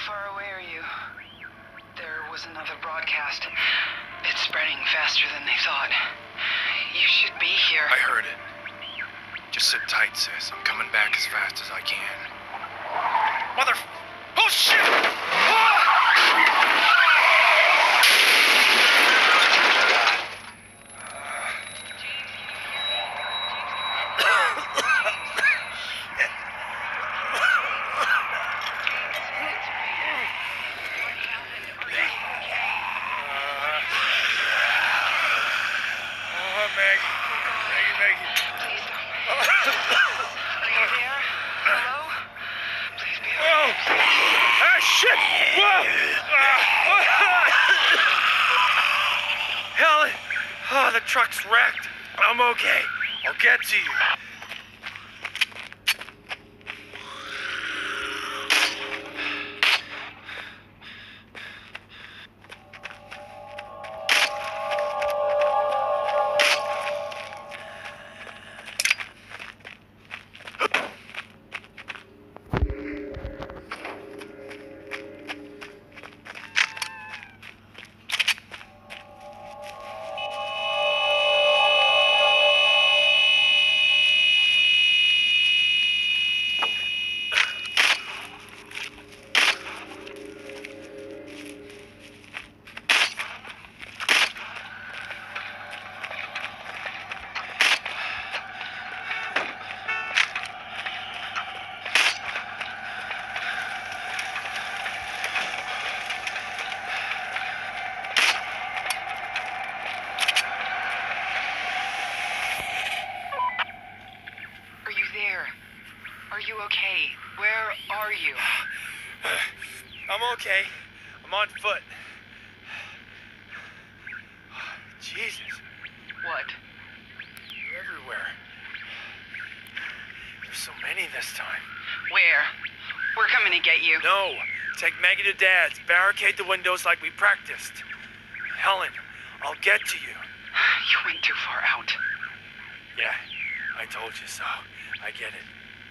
far away are you? There was another broadcast. It's spreading faster than they thought. You should be here. I heard it. Just sit tight, sis. I'm coming back as fast as I can. Mother... Oh, shit! Ah! Helen! Oh, the truck's wrecked. I'm okay. I'll get to you. Are you okay? Where are you? I'm okay. I'm on foot. Jesus. What? You're everywhere. There's so many this time. Where? We're coming to get you. No. Take Maggie to Dad's. Barricade the windows like we practiced. Helen, I'll get to you. You went too far out. Yeah, I told you so. I get it.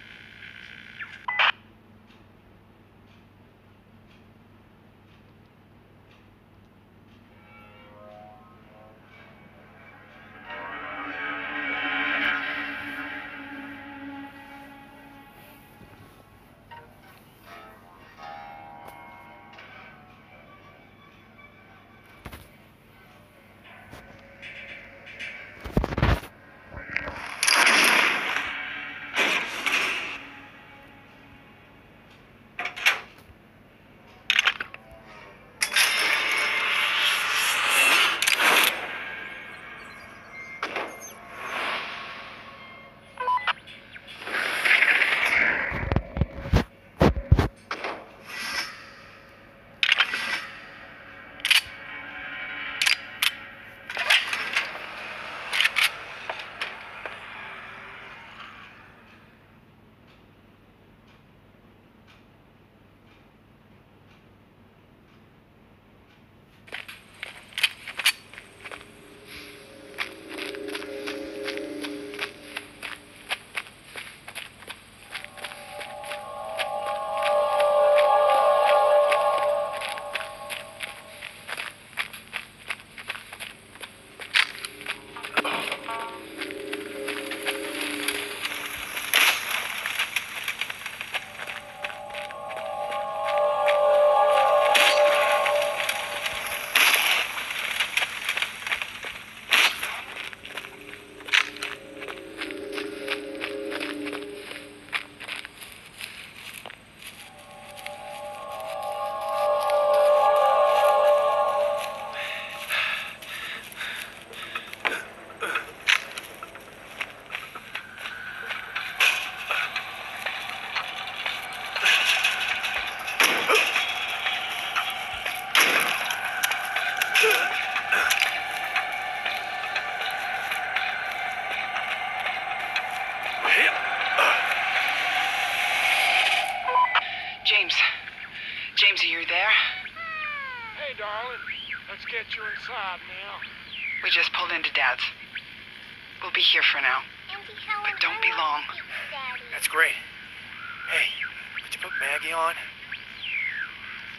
James, are you there? Hey, darling. Let's get you inside now. We just pulled into Dad's. We'll be here for now. But don't be long. That's great. Hey, did you put Maggie on?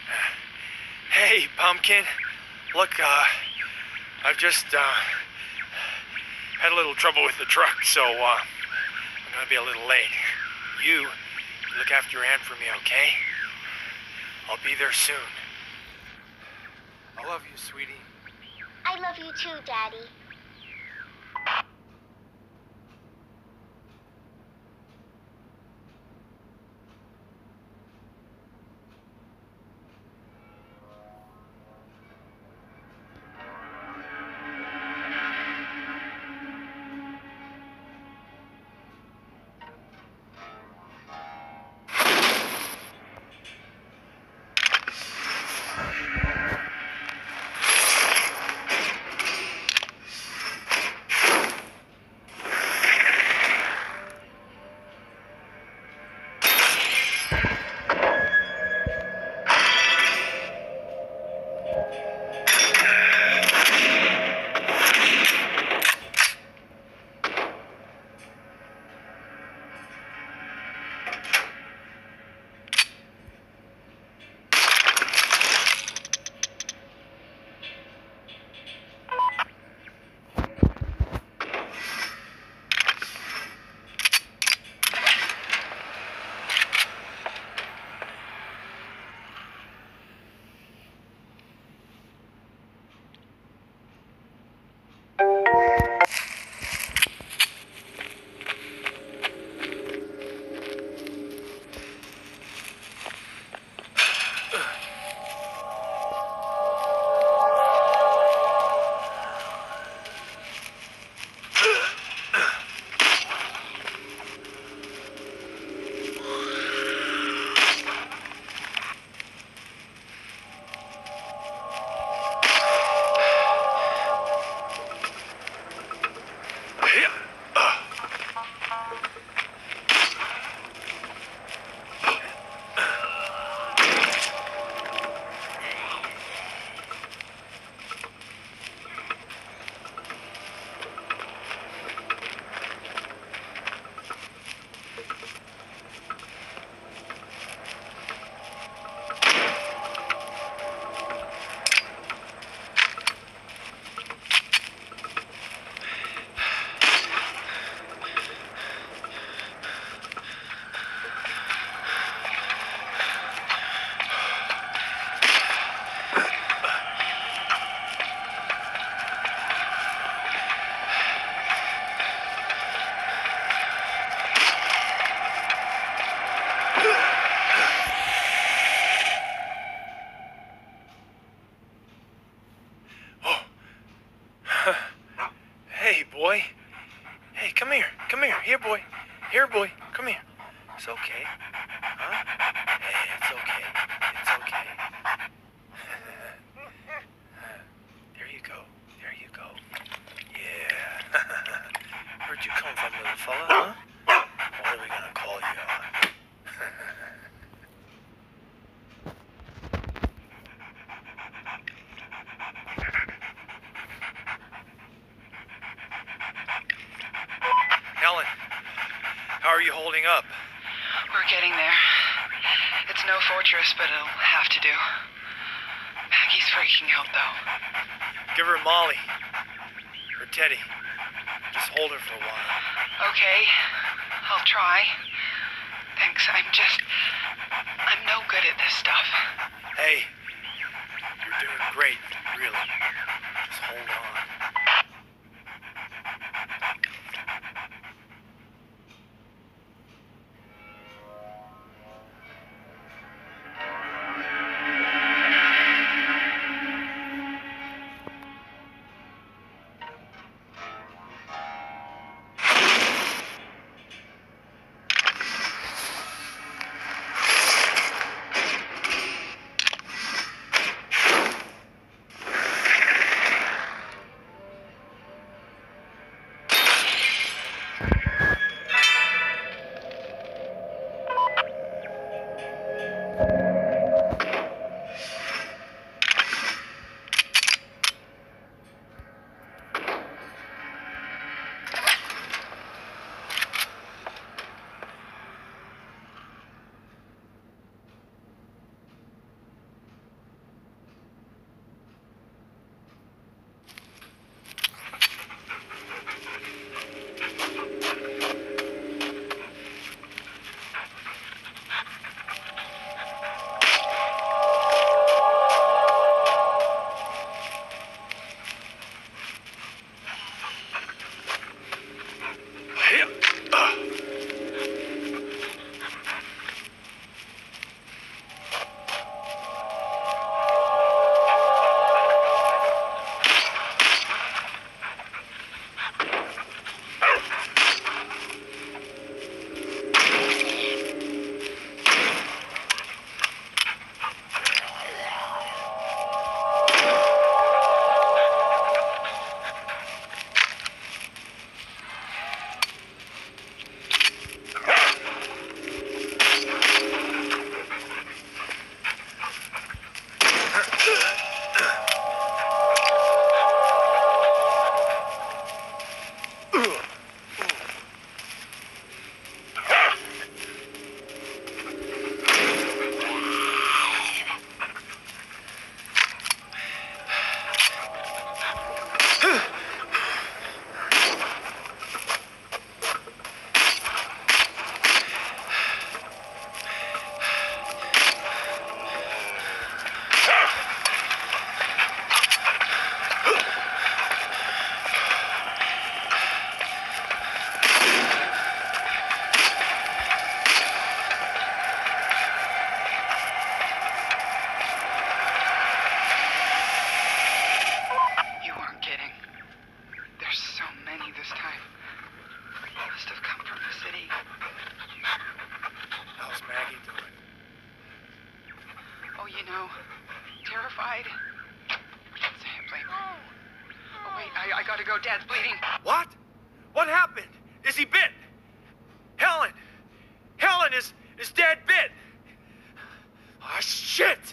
Hey, Pumpkin. Look, I've just, had a little trouble with the truck, so, I'm gonna be a little late. You look after your aunt for me, okay? I'll be there soon. I love you, sweetie. I love you too, Daddy. Hey, boy. Hey, come here. Come here. Here, boy. Here, boy. Come here. It's okay. Huh? Hey, it's okay. It's okay. There you go. There you go. Yeah. Where'd you come from, little fella, huh? What are we gonna call you, huh? Helen, how are you holding up? We're getting there. It's no fortress, but it'll have to do. Maggie's freaking out, though. Give her Molly. Or Teddy. Just hold her for a while. Okay, I'll try. Thanks, I'm no good at this stuff. Hey, you're doing great, really. Just hold on. you know, terrified. Oh, wait, I gotta go. Dad's bleeding. What? What happened? Is he bit? Helen! Helen is Dad bit? Ah, shit!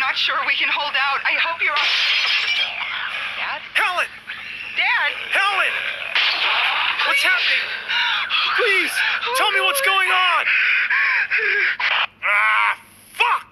not sure we can hold out. I hope you're all... Dad? Helen! Dad! Helen! What's happening? Please, tell me what's going on! Ah, fuck!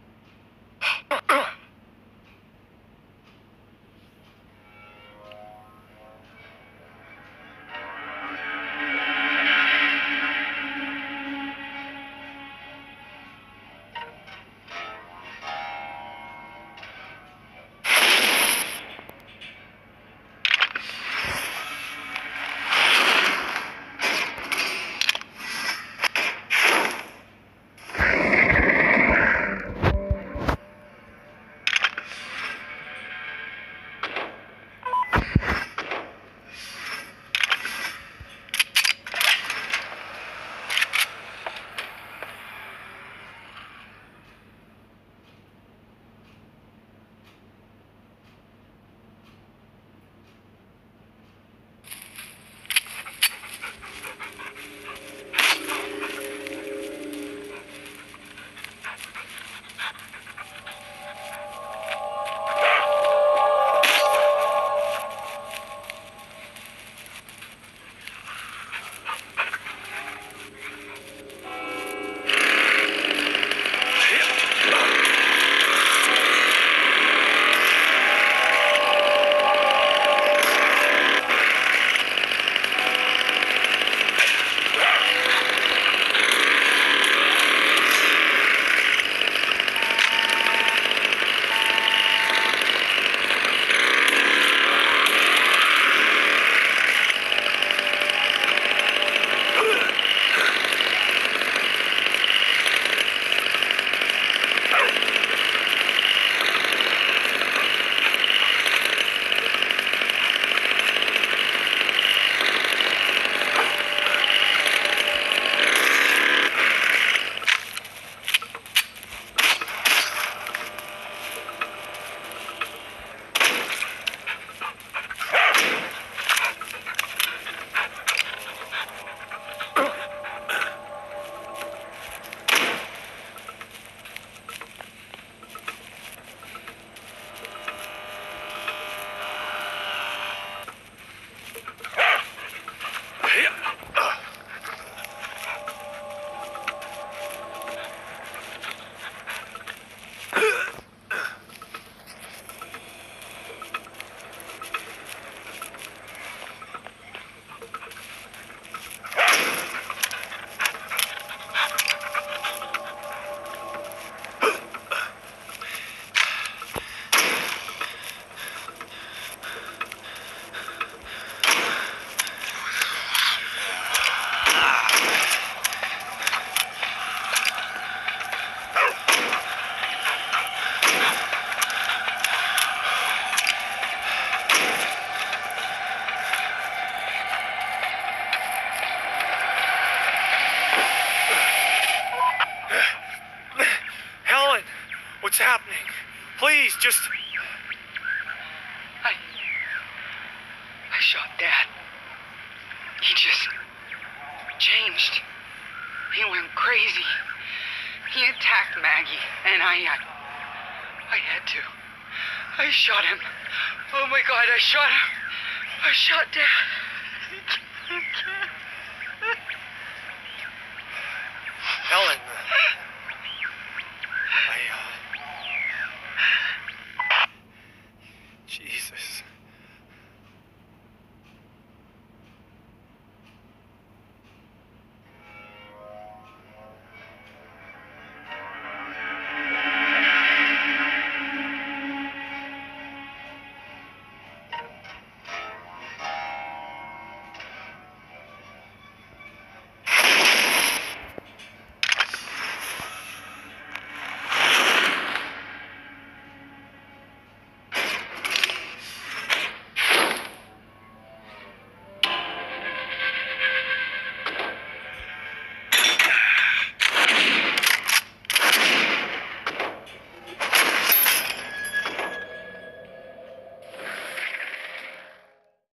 What's happening? Please, just... I shot Dad. He just changed. He went crazy. He attacked Maggie, and I had to. I shot him. Oh my God, I shot him. I shot Dad.